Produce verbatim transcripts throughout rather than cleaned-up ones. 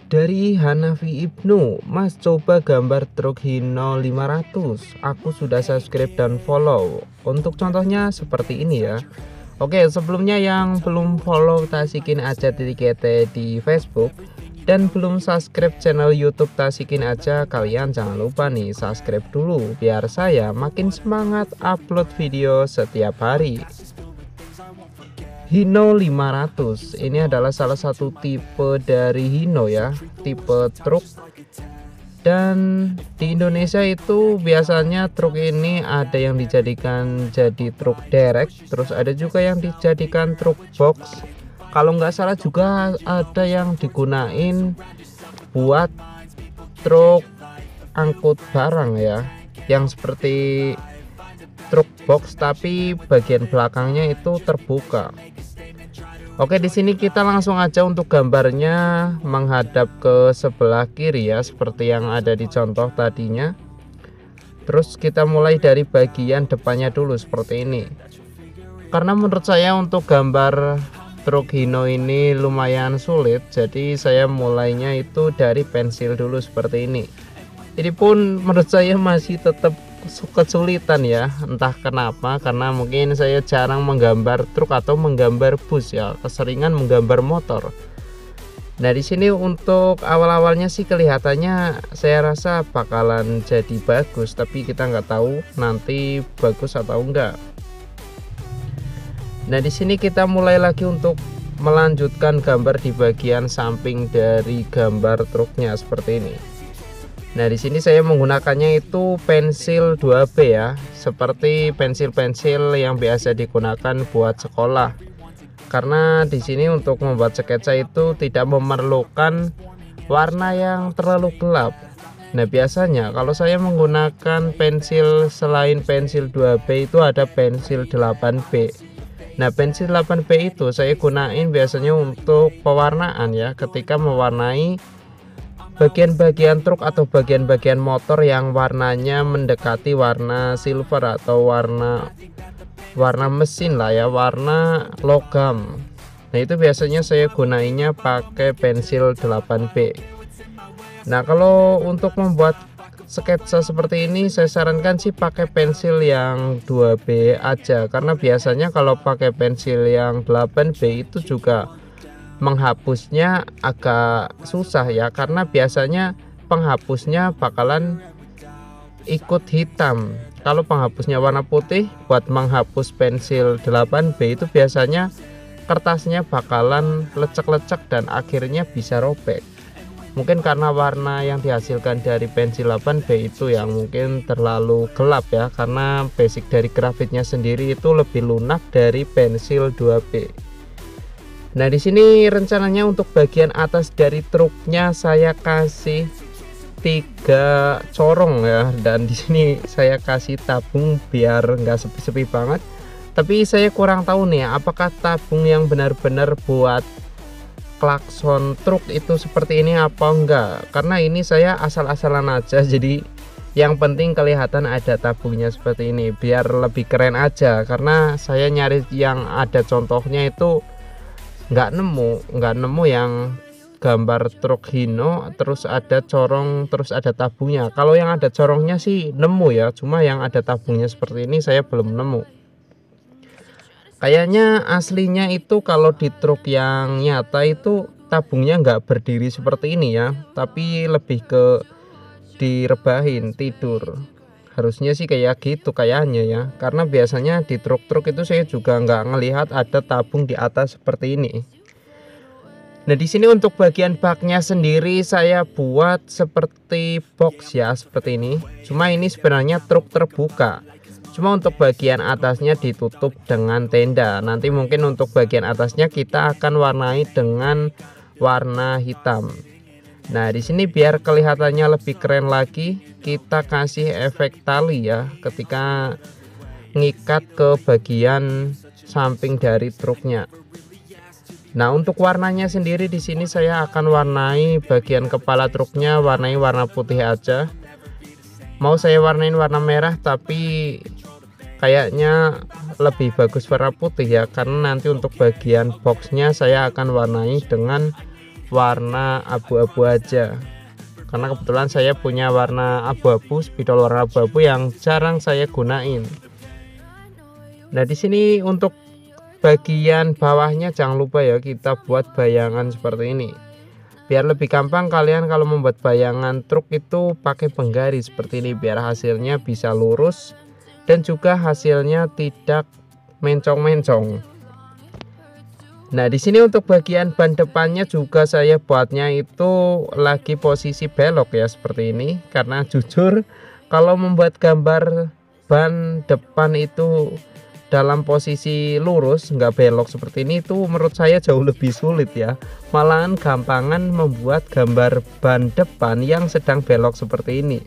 Dari Hanafi Ibnu, Mas coba gambar truk Hino lima ratus. Aku sudah subscribe dan follow. Untuk contohnya seperti ini ya. Oke, sebelumnya yang belum follow Tasikin Aja titik T di Facebook dan belum subscribe channel YouTube Tasikin Aja, kalian jangan lupa nih subscribe dulu biar saya makin semangat upload video setiap hari. Hino lima ratus ini adalah salah satu tipe dari Hino ya, tipe truk. Dan di Indonesia itu biasanya truk ini ada yang dijadikan jadi truk derek, terus ada juga yang dijadikan truk box. Kalau nggak salah juga ada yang digunain buat truk angkut barang ya, yang seperti truk box tapi bagian belakangnya itu terbuka. Oke, di sini kita langsung aja untuk gambarnya menghadap ke sebelah kiri ya, seperti yang ada di contoh tadinya. Terus kita mulai dari bagian depannya dulu seperti ini. Karena menurut saya untuk gambar truk Hino ini lumayan sulit, jadi saya mulainya itu dari pensil dulu seperti ini. Ini pun menurut saya masih tetap kesulitan ya, entah kenapa, karena mungkin saya jarang menggambar truk atau menggambar bus ya, keseringan menggambar motor. Nah, di sini untuk awal-awalnya sih kelihatannya saya rasa bakalan jadi bagus, tapi kita nggak tahu nanti bagus atau enggak. Nah, di sini kita mulai lagi untuk melanjutkan gambar di bagian samping dari gambar truknya seperti ini. Nah, di sini saya menggunakannya itu pensil dua B ya, seperti pensil-pensil yang biasa digunakan buat sekolah. Karena di sini untuk membuat sketsa itu tidak memerlukan warna yang terlalu gelap. Nah, biasanya kalau saya menggunakan pensil selain pensil dua B itu ada pensil delapan B. Nah, pensil delapan B itu saya gunain biasanya untuk pewarnaan ya, ketika mewarnai bagian-bagian truk atau bagian-bagian motor yang warnanya mendekati warna silver atau warna warna mesin lah ya, warna logam. Nah, itu biasanya saya gunainnya pakai pensil delapan B. Nah, kalau untuk membuat sketsa seperti ini saya sarankan sih pakai pensil yang dua B aja, karena biasanya kalau pakai pensil yang delapan B itu juga menghapusnya agak susah ya, karena biasanya penghapusnya bakalan ikut hitam. Kalau penghapusnya warna putih, buat menghapus pensil delapan B itu biasanya kertasnya bakalan lecek-lecek dan akhirnya bisa robek. Mungkin karena warna yang dihasilkan dari pensil delapan B itu yang mungkin terlalu gelap ya, karena basic dari grafitnya sendiri itu lebih lunak dari pensil dua B. Nah, di sini rencananya untuk bagian atas dari truknya saya kasih tiga corong ya, dan di sini saya kasih tabung biar nggak sepi-sepi banget. Tapi saya kurang tahu nih apakah tabung yang benar-benar buat klakson truk itu seperti ini apa enggak, karena ini saya asal-asalan aja, jadi yang penting kelihatan ada tabungnya seperti ini biar lebih keren aja. Karena saya nyari yang ada contohnya itu nggak nemu nggak nemu yang gambar truk Hino terus ada corong terus ada tabungnya. Kalau yang ada corongnya sih nemu ya, cuma yang ada tabungnya seperti ini saya belum nemu. Kayaknya aslinya itu kalau di truk yang nyata itu tabungnya nggak berdiri seperti ini ya, tapi lebih ke direbahin tidur. Harusnya sih kayak gitu kayaknya ya, karena biasanya di truk-truk itu saya juga nggak ngelihat ada tabung di atas seperti ini. Nah, di sini untuk bagian baknya sendiri saya buat seperti box ya, seperti ini. Cuma ini sebenarnya truk terbuka. Cuma untuk bagian atasnya ditutup dengan tenda. Nanti mungkin untuk bagian atasnya kita akan warnai dengan warna hitam. Nah, di sini biar kelihatannya lebih keren lagi, kita kasih efek tali ya ketika ngikat ke bagian samping dari truknya. Nah, untuk warnanya sendiri di sini saya akan warnai bagian kepala truknya warnai warna putih aja. Mau saya warnain warna merah tapi kayaknya lebih bagus warna putih ya, karena nanti untuk bagian boxnya saya akan warnai dengan warna abu-abu aja, karena kebetulan saya punya warna abu-abu, spidol warna abu-abu yang jarang saya gunain. Nah di sini untuk bagian bawahnya jangan lupa ya kita buat bayangan seperti ini. Biar lebih gampang kalian kalau membuat bayangan truk itu pakai penggaris seperti ini, biar hasilnya bisa lurus dan juga hasilnya tidak mencong-mencong. Nah di sini untuk bagian ban depannya juga saya buatnya itu lagi posisi belok ya seperti ini, karena jujur kalau membuat gambar ban depan itu dalam posisi lurus nggak belok seperti ini itu menurut saya jauh lebih sulit ya, malahan gampangan membuat gambar ban depan yang sedang belok seperti ini.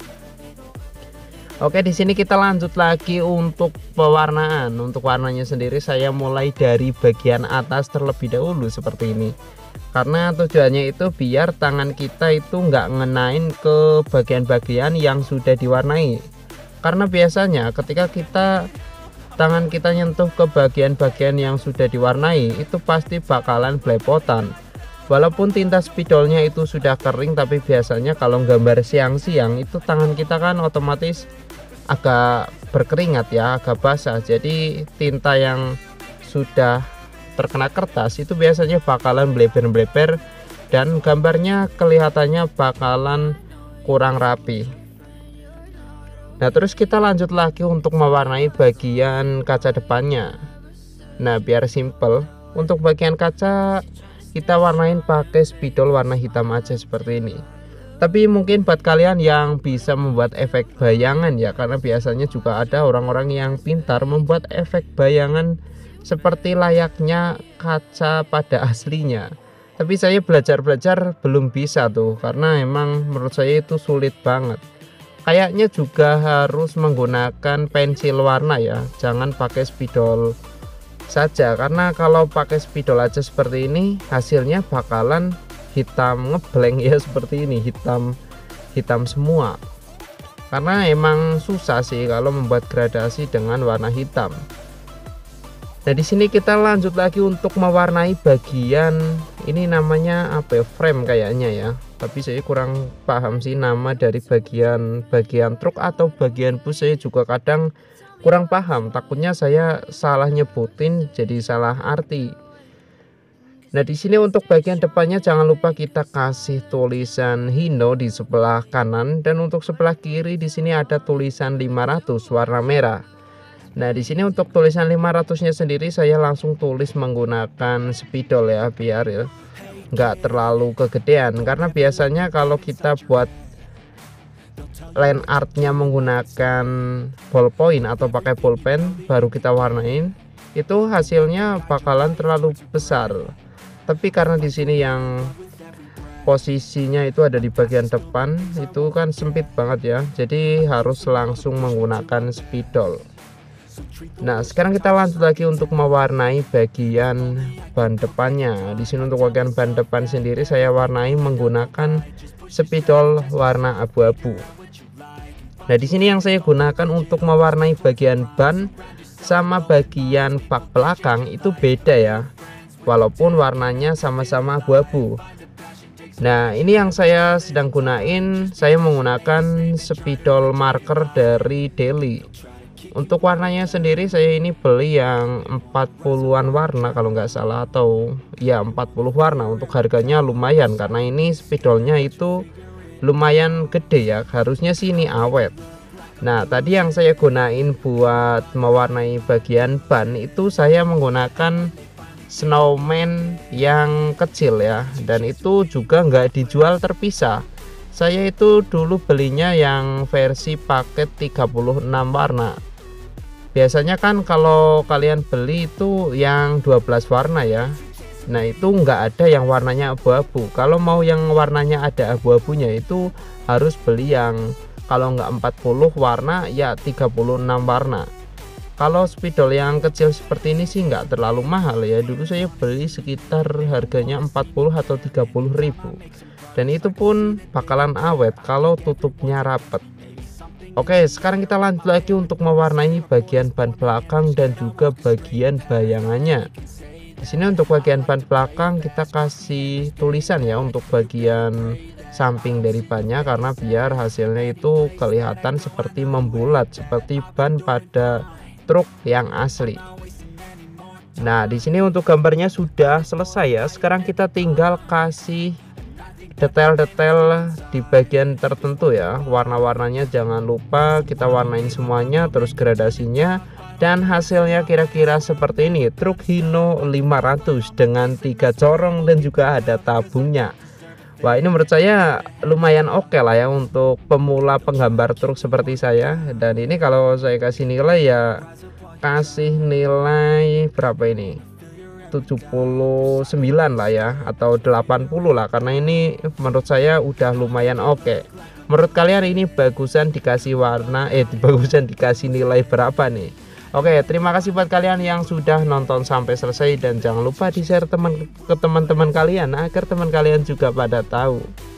Oke, di sini kita lanjut lagi untuk pewarnaan. Untuk warnanya sendiri saya mulai dari bagian atas terlebih dahulu seperti ini, karena tujuannya itu biar tangan kita itu nggak ngenain ke bagian-bagian yang sudah diwarnai. Karena biasanya ketika kita tangan kita nyentuh ke bagian-bagian yang sudah diwarnai itu pasti bakalan belepotan. Walaupun tinta spidolnya itu sudah kering, tapi biasanya kalau gambar siang-siang itu tangan kita kan otomatis agak berkeringat ya, agak basah. Jadi tinta yang sudah terkena kertas itu biasanya bakalan bleber-bleber dan gambarnya kelihatannya bakalan kurang rapi. Nah terus kita lanjut lagi untuk mewarnai bagian kaca depannya. Nah biar simple, untuk bagian kaca kita warnain pakai spidol warna hitam aja seperti ini. Tapi mungkin buat kalian yang bisa membuat efek bayangan ya, karena biasanya juga ada orang-orang yang pintar membuat efek bayangan seperti layaknya kaca pada aslinya. Tapi saya belajar-belajar belum bisa tuh, karena emang menurut saya itu sulit banget. Kayaknya juga harus menggunakan pensil warna ya, jangan pakai spidol saja, karena kalau pakai spidol aja seperti ini hasilnya bakalan hitam ngebleng ya, seperti ini, hitam hitam semua. Karena emang susah sih kalau membuat gradasi dengan warna hitam. Nah di sini kita lanjut lagi untuk mewarnai bagian ini, namanya apa ya, frame kayaknya ya, tapi saya kurang paham sih nama dari bagian bagian truk atau bagian bus, saya juga kadang kurang paham, takutnya saya salah nyebutin jadi salah arti. Nah di sini untuk bagian depannya jangan lupa kita kasih tulisan Hino di sebelah kanan, dan untuk sebelah kiri di sini ada tulisan lima ratus warna merah. Nah di sini untuk tulisan lima ratus-nya sendiri saya langsung tulis menggunakan spidol ya, biar ya nggak terlalu kegedean, karena biasanya kalau kita buat line artnya menggunakan ballpoint atau pakai pulpen baru kita warnain itu hasilnya bakalan terlalu besar. Tapi karena di sini yang posisinya itu ada di bagian depan itu kan sempit banget ya, jadi harus langsung menggunakan spidol. Nah sekarang kita lanjut lagi untuk mewarnai bagian ban depannya. Di sini untuk bagian ban depan sendiri saya warnai menggunakan spidol warna abu-abu. Nah di sini yang saya gunakan untuk mewarnai bagian ban sama bagian bak belakang itu beda ya, walaupun warnanya sama-sama abu-abu. Nah ini yang saya sedang gunain, saya menggunakan spidol marker dari Deli. Untuk warnanya sendiri saya ini beli yang empat puluhan warna kalau nggak salah, atau ya empat puluh warna. Untuk harganya lumayan karena ini spidolnya itu lumayan gede ya, harusnya sih ini awet. Nah tadi yang saya gunain buat mewarnai bagian ban itu saya menggunakan snowman yang kecil ya, dan itu juga nggak dijual terpisah. Saya itu dulu belinya yang versi paket tiga puluh enam warna. Biasanya kan kalau kalian beli itu yang dua belas warna ya. Nah itu nggak ada yang warnanya abu-abu. Kalau mau yang warnanya ada abu-abunya itu harus beli yang kalau nggak empat puluh warna ya tiga puluh enam warna. Kalau spidol yang kecil seperti ini sih nggak terlalu mahal ya. Dulu saya beli sekitar harganya empat puluh atau tiga puluh ribu, dan itu pun bakalan awet kalau tutupnya rapet. Oke, sekarang kita lanjut lagi untuk mewarnai bagian ban belakang dan juga bagian bayangannya. Di sini untuk bagian ban belakang kita kasih tulisan ya untuk bagian samping dari bannya, karena biar hasilnya itu kelihatan seperti membulat seperti ban pada truk yang asli. Nah, di sini untuk gambarnya sudah selesai ya. Sekarang kita tinggal kasih detail-detail di bagian tertentu ya. Warna-warnanya jangan lupa kita warnain semuanya, terus gradasinya, dan hasilnya kira-kira seperti ini. Truk Hino lima ratus dengan tiga corong dan juga ada tabungnya. Wah, ini menurut saya lumayan oke okay lah ya untuk pemula penggambar truk seperti saya. Dan ini kalau saya kasih nilai ya kasih nilai berapa ini, tujuh puluh sembilan lah ya, atau delapan puluh lah, karena ini menurut saya udah lumayan oke okay. Menurut kalian ini bagusan dikasih warna eh bagusan dikasih nilai berapa nih? Oke, terima kasih buat kalian yang sudah nonton sampai selesai, dan jangan lupa di share teman ke teman-teman kalian agar teman kalian juga pada tahu.